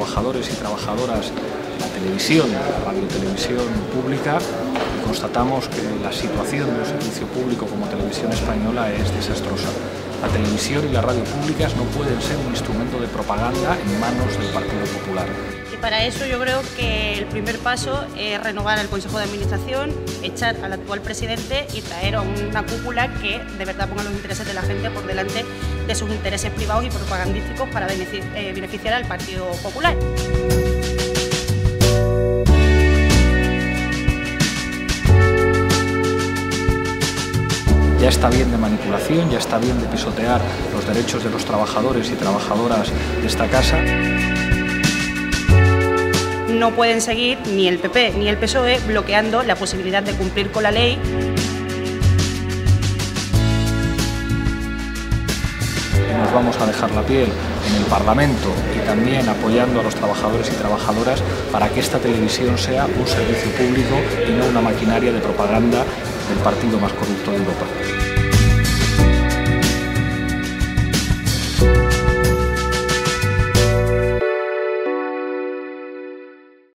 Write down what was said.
trabajadores y trabajadoras de la televisión, de la radiotelevisión pública, y constatamos que la situación de un servicio público como Televisión Española es desastrosa. La televisión y las radios públicas no pueden ser un instrumento de propaganda en manos del Partido Popular. Y para eso yo creo que el primer paso es renovar el Consejo de Administración, echar al actual presidente y traer a una cúpula que de verdad ponga los intereses de la gente por delante de sus intereses privados y propagandísticos para beneficiar al Partido Popular. Ya está bien de manipulación, ya está bien de pisotear los derechos de los trabajadores y trabajadoras de esta casa. No pueden seguir ni el PP ni el PSOE bloqueando la posibilidad de cumplir con la ley. Nos vamos a dejar la piel en el Parlamento y también apoyando a los trabajadores y trabajadoras para que esta televisión sea un servicio público y no una maquinaria de propaganda del partido más corrupto de Europa.